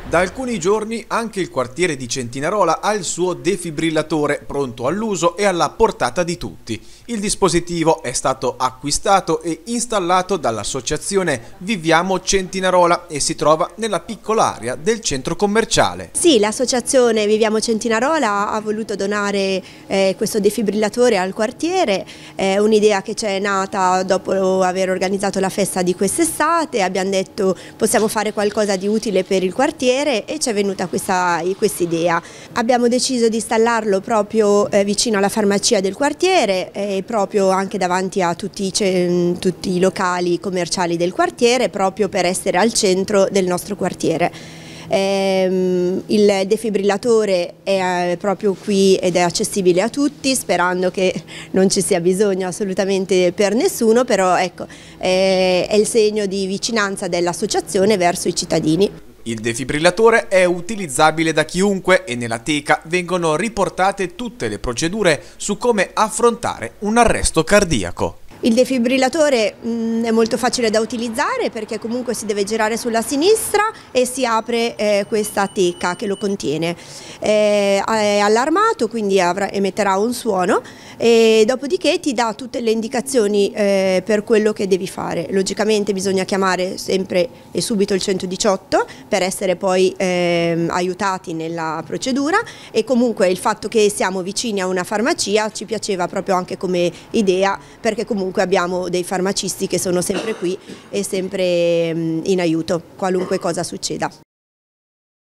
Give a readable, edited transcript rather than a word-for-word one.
Da alcuni giorni anche il quartiere di Centinarola ha il suo defibrillatore pronto all'uso e alla portata di tutti. Il dispositivo è stato acquistato e installato dall'associazione Viviamo Centinarola e si trova nella piccola area del centro commerciale. Sì, l'associazione Viviamo Centinarola ha voluto donare questo defibrillatore al quartiere, un'idea che ci è nata dopo aver organizzato la festa di quest'estate. Abbiamo detto possiamo fare qualcosa di utile per il quartiere e ci è venuta questa idea. Abbiamo deciso di installarlo proprio vicino alla farmacia del quartiere e proprio anche davanti a tutti i locali commerciali del quartiere, proprio per essere al centro del nostro quartiere. Il defibrillatore è proprio qui ed è accessibile a tutti, sperando che non ci sia bisogno assolutamente per nessuno, però ecco, è il segno di vicinanza dell'associazione verso i cittadini. Il defibrillatore è utilizzabile da chiunque e nella teca vengono riportate tutte le procedure su come affrontare un arresto cardiaco. Il defibrillatore è molto facile da utilizzare perché comunque si deve girare sulla sinistra e si apre questa teca che lo contiene. È allarmato, quindi emetterà un suono e dopodiché ti dà tutte le indicazioni per quello che devi fare. Logicamente bisogna chiamare sempre e subito il 118 per essere poi aiutati nella procedura, e comunque il fatto che siamo vicini a una farmacia ci piaceva proprio anche come idea, perché comunque abbiamo dei farmacisti che sono sempre qui e sempre in aiuto, qualunque cosa succeda.